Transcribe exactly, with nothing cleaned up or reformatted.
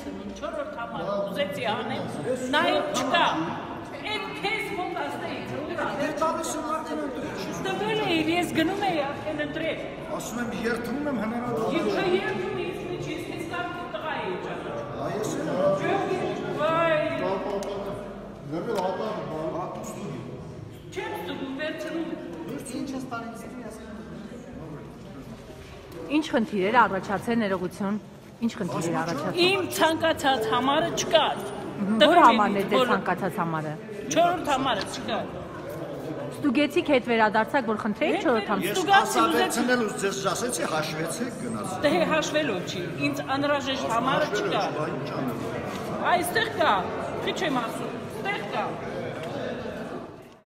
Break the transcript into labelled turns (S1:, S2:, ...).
S1: ցնում, չորրորդ համարը ուզեցի անեմ, նայում չկա։ Այդ քեզ մոտ ասեի, ուրա։
S2: Դե տալիս եմ արդեն ընտրել։
S1: Տվել էիր, ես գնում էի արդեն ընտրել։
S2: Ասում եմ երթվում եմ հնարավոր։
S1: Եվ չէ երթում ես մեջ, ես քեզ կար տղա էի ճանաչում։
S2: Այս է։
S1: Վայ։
S3: Գերվել ատար բան։
S1: Չեմ ստուգում, վերցնում։
S2: Ինչ ես տալիս եմ ես։
S4: Ինչ խնդիր էր առաջացել ներողություն։ Ինչ խնդիր էր առաջացել։
S1: Իմ ցանկացած համարը չկար։
S4: Որ համարն է ձեր ցանկացած համարը։
S1: Չորրորդ համարը չկար։
S4: Ստուգեցիք հետ վերադարձակ, որ խնդրեիք չորրորդ համարը։
S2: Ես ասացնելուց ձեզ ասեցի հաշվեցեք գնաց։
S1: Դե հաշվելով չի, ինձ անհրաժեշտ համարը չկա։ Այստեղ կա, քիչ եմ ասում, ստեղ կա։